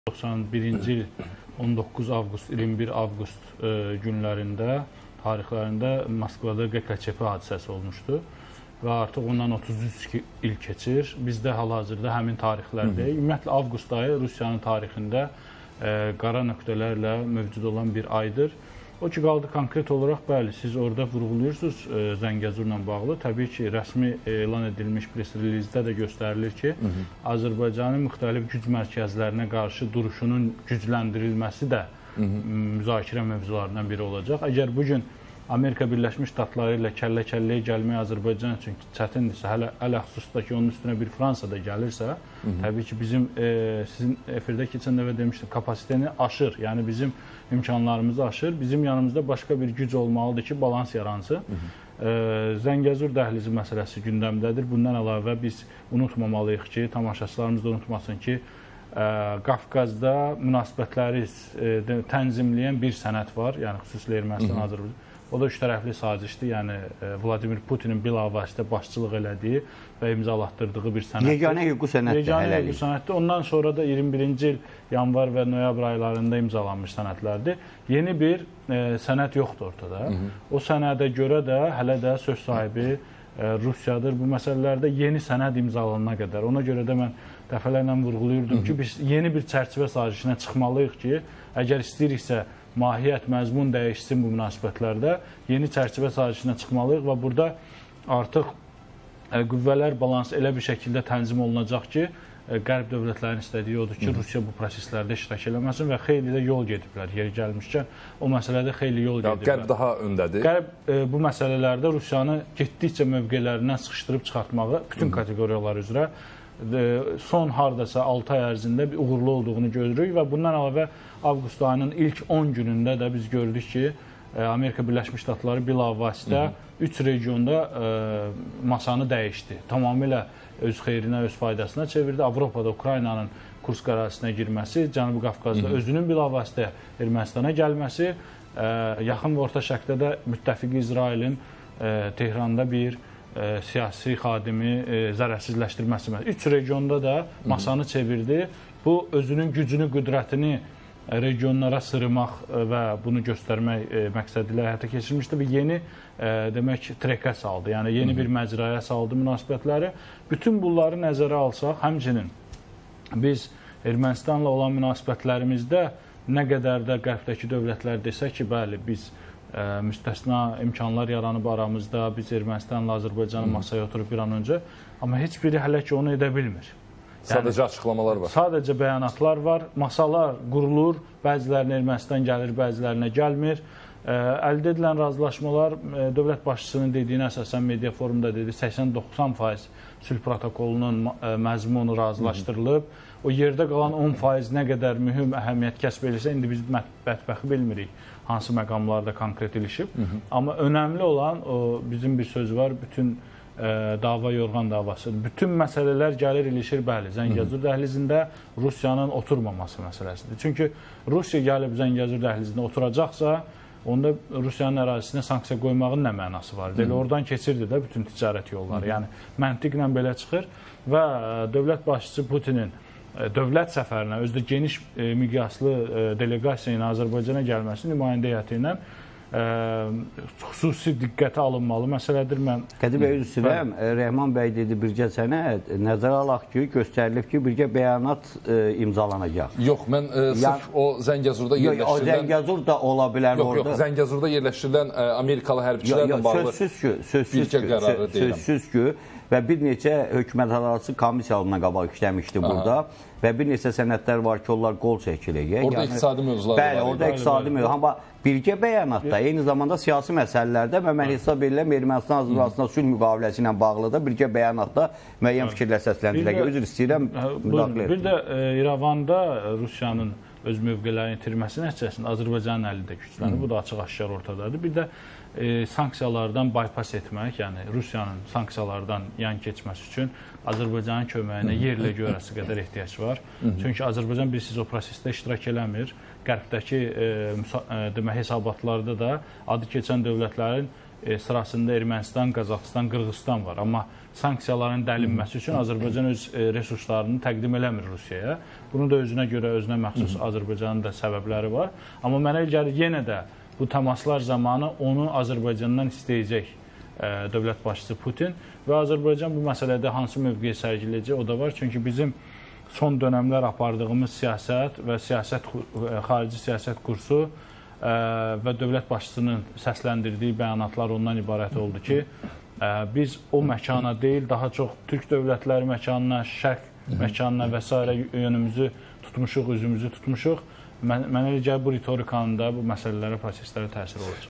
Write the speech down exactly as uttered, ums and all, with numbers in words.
doxsan birinci il on doqquz avqust, iyirmi bir avqust e, günlərində, tarixlərində Moskvada G K Ç P hadisəsi olmuşdu və artıq ondan otuz üç il keçir. Biz də hal-hazırda həmin tarixlərdəyik. Ümumiyyətlə, avqust ayı Rusiyanın tarixində e, qara nöqtələrlə mövcud olan bir aydır. O ki, qaldı konkret olaraq, bəli, siz orada vurğuluyursunuz e, Zəngəzurla bağlı. Təbii ki, rəsmi elan edilmiş press-relizdə də göstərilir ki, Hı -hı. Azərbaycanın müxtəlif güc mərkəzlərinə qarşı duruşunun gücləndirilməsi də Hı -hı. müzakirə mövzularından biri olacaq. Əgər bugün Amerika Birləşmiş Ştatları ilə kəllə-kəlləyə gəlmək Azərbaycan üçün çətindirsə, hələ əl-əxsusda ki, onun üstünə bir Fransa da gəlirsə, Hı -hı. təbii ki, bizim e, sizin efirdə keçən dəfə demişdim, kapasiteni aşır, yəni bizim imkanlarımızı aşır. Bizim yanımızda başqa bir güc olmalıdır ki, balans yaransın. Hı -hı. E, Zəngəzur dəhlizi məsələsi gündəmdədir. Bundan əlavə biz unutmamalıyıq ki, tamaşaçılarımız da unutmasın ki, e, Qafqazda münasibətləri e, tənzimləyən bir sənəd var, yəni xüsusilə Ermənistan, Azərbaycan. O da üç tərəfli sazişdir, yəni Vladimir Putinin bilavasitə başçılıq elədiyi və imzalatdırdığı bir sənəddir. Yeganə hüquqi sənəddir. Yeganə hüquqi sənəddir. Ondan sonra da iyirmi birinci il yanvar və noyabr aylarında imzalanmış sənədlərdir. Yeni bir e, sənəd yoxdur ortada. Hı -hı. O sənədə görə də hələ də söz sahibi e, Rusiyadır. Bu məsələlərdə yeni sənəd imzalanana qədər. Ona görə də mən dəfələrlə vurğuluyurdum Hı -hı. ki, biz yeni bir çərçivə sazişinə çıxmalıyıq ki, əgər istəyiriksə mahiyyət, məzmun dəyişsin bu münasibətlərdə, yeni çərçivə sazişinə çıxmalıyıq və burada artıq e, qüvvələr balansı elə bir şəkildə tənzim olunacaq ki, e, qərb dövlətlərinin istədiyi odur ki, Hı -hı. Rusiya bu proseslərdə iştirak eləməsin və xeyli də yol gediblər. Yeri gəlmişkən, o məsələdə xeyli yol gediblər. Qərb daha öndədir. Qərb e, bu məsələlərdə Rusiyanı getdikcə mövqelərindən sıxışdırıb çıxartmağı bütün Hı -hı. kateqoriyalar üzrə son hardasa altı ay ərzində bir uğurlu olduğunu görürük və bundan əlavə avqust ayının ilk on günündə də biz gördük ki, Amerika Birləşmiş Ştatları bilavasitə üç regionda masanı dəyişdi. Tamamilə öz xeyrinə, öz faydasına çevirdi. Avropada Ukraynanın Kursk ərazisinə girməsi, Cənubi Qafqazda Hı -hı. özünün bilavasitə Ermənistana gəlməsi, yaxın və orta şərqdə də müttəfiqi İsrailin Tehranda bir E, siyasi xadimi e, zərərsizləşdirməsi. Üç regionda da masanı çevirdi. Bu, özünün gücünü, qüdrətini e, regionlara sırmaq e, və bunu göstərmək e, məqsədilə həyata keçirmişdi və yeni e, demək, trekə saldı. Yəni, yeni Hı -hı. bir məcraya saldı münasibətləri. Bütün bunları nəzərə alsaq, həmçinin biz Ermənistanla olan münasibətlərimizdə nə qədər də qərbdəki dövlətlər desə ki, bəli, biz Ə, müstəsna imkanlar yaranıb aramızda, biz Ermənistanla Azərbaycanın masaya oturub bir an öncə, amma heç biri hələ ki onu edə bilmir. Yəni, sadəcə açıqlamalar var. Sadəcə bəyanatlar var, masalar qurulur, bəzilərinə Ermənistan gəlir, bəzilərinə gəlmir. Ə, əldə edilən razılaşmalar, ə, dövlət başçısının dediyinə əsasən media forumda dedi, səksən doxsan faiz sülh protokolunun ə, məzmunu razılaşdırılıb. O yerdə qalan on faiz nə qədər mühüm əhəmiyyət kəsb edirsə, indi biz bədbəxti bilmirik hansı məqamlarda konkret ilişib. Hı -hı. Amma önəmli olan, o bizim bir söz var, bütün e, dava yorğan davası. Bütün məsələlər gəlir, ilişir, bəli. Zəngəzur dəhlizində Rusiyanın oturmaması məsələsidir. Çünki Rusiya gəlib Zəngəzur dəhlizində oturacaqsa, onda Rusiyanın ərazisinə sanksiya qoymağın nə mənası var? Elə oradan keçirdi də bütün ticarət yolları. Hı -hı. Yəni, məntiqlə belə çıxır və dövlət başçısı Putinin dövlət səfərinə, özdə geniş e, miqyaslı e, delegasiya ilə Azərbaycana gəlməsi nümayəndə heyəti ilə e, xüsusi diqqətə alınmalı məsələdir. Mən Qədir bəy, üzr istəyirəm. Rəhman bəy dedi, birgə sənəd nəzərə alaq ki, göstərilib ki, birgə bəyanat e, imzalanacaq. Yox, mən e, sırf yəni, o Zəngəzurda yerləşdirilən... O Zəngəzur da ola bilər yox, orada. Yox, Zəngəzurda yerləşdirilən e, Amerikalı hərbçilərlə bağlı sözsüz ki, sözsüz ki, sözsüz ki, və bir neçə hökumətlərarası komissiyalarına qabaq işləmişdi burada Aha. və bir neçə sənədlər var ki, onlar qol çəkilir. Orada yəni, iqtisadi mövzular bəli, var. Bəli, orada iqtisadi mövzular. Amma birgə bəyanatda, eyni zamanda siyasi məsələlərdə və mən hesab edirəm Ermənistan-Azərbaycan sülh müqaviləsi ilə bağlı da birgə bəyanatda müəyyən fikirlər səsləndirək. Üzr istəyirəm, müdaxilə etdim. Bir də e, İrəvanda Rusiyanın öz mövqelərini itirməsi nəticəsində Azərbaycanın əlində güclənir. Bu da açıq-aşkar ortadadır. Bir də e, sanksiyalardan bypass etmək, yəni Rusiyanın sanksiyalardan yan keçməsi üçün Azərbaycanın köməyinə yerlə görəsi qədər ehtiyac var. Çünki Azərbaycan bilirsiniz o prosesdə iştirak eləmir. Qərbdəki e, demək, hesabatlarda da adı keçən dövlətlərin e, sırasında Ermənistan, Qazaxıstan, Qırğızstan var. Amma sanksiyaların dəlinməsi üçün Azərbaycan öz e, resurslarını təqdim eləmir Rusiyaya. Bunu da özünə görə, özünə məxsus Azərbaycanın da səbəbləri var. Amma mənə gəlir yenə də bu təmaslar zamanı onu Azərbaycandan istəyəcək e, dövlət başçısı Putin və Azərbaycan bu məsələdə hansı mövqeyi sərgiləyəcək o da var. Çünki bizim son dönəmlər apardığımız siyasət və siyasət xarici siyasət kursu ə, və dövlət başçısının səsləndirdiyi bəyanatlar ondan ibarət oldu ki, ə, biz o məkana deyil, daha çox türk dövlətləri məkanına, şərq məkanına və s. yönümüzü tutmuşuq, üzümüzü tutmuşuq. Mən, mənə elə gəlir bu ritorikanın da bu məsələlərə, proseslərə təsir olacaq.